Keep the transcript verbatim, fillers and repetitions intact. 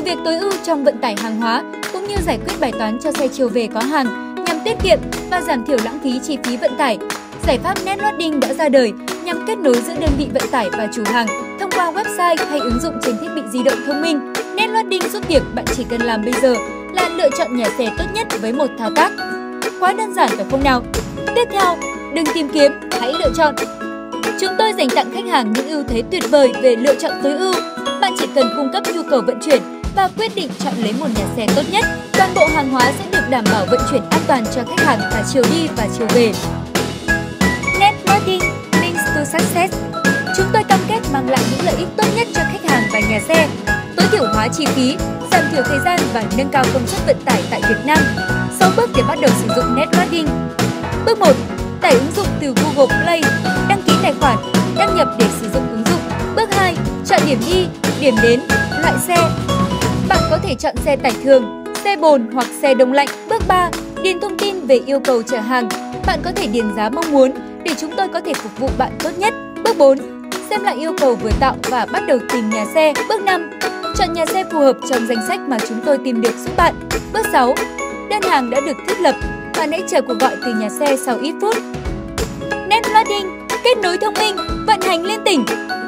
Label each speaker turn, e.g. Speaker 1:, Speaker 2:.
Speaker 1: việc tối ưu trong vận tải hàng hóa cũng như giải quyết bài toán cho xe chiều về có hàng nhằm tiết kiệm và giảm thiểu lãng phí chi phí vận tải. Giải pháp Netloading đã ra đời nhằm kết nối giữa đơn vị vận tải và chủ hàng thông qua website hay ứng dụng trên thiết bị di động thông minh. Netloading giúp việc bạn chỉ cần làm bây giờ là lựa chọn nhà xe tốt nhất với một thao tác. Quá đơn giản phải không nào? Tiếp theo, đừng tìm kiếm, hãy lựa chọn. Chúng tôi dành tặng khách hàng những ưu thế tuyệt vời về lựa chọn tối ưu. Bạn chỉ cần cung cấp nhu cầu vận chuyển và quyết định chọn lấy một nhà xe tốt nhất. Toàn bộ hàng hóa sẽ được đảm bảo vận chuyển an toàn cho khách hàng cả chiều đi và chiều về. Netloading links to success. Chúng tôi cam kết mang lại những lợi ích tốt nhất cho khách hàng và nhà xe, tối thiểu hóa chi phí, giảm thiểu thời gian và nâng cao công suất vận tải tại Việt Nam. sáu bước để bắt đầu sử dụng Netloading. Bước một. Tải ứng dụng từ Google Play, đăng ký tài khoản, đăng nhập để sử dụng ứng dụng. Bước hai. Chọn điểm đi, điểm đến, loại xe. Bạn có thể chọn xe tải thường, xe bồn hoặc xe đông lạnh. Bước ba. Điền thông tin về yêu cầu chở hàng. Bạn có thể điền giá mong muốn để chúng tôi có thể phục vụ bạn tốt nhất. Bước bốn. Xem lại yêu cầu vừa tạo và bắt đầu tìm nhà xe. Bước năm. Chọn nhà xe phù hợp trong danh sách mà chúng tôi tìm được giúp bạn. Bước sáu. Đơn hàng đã được thiết lập. Bạn hãy chờ cuộc gọi từ nhà xe sau ít phút. Netloading, kết nối thông minh, vận hành liên tỉnh.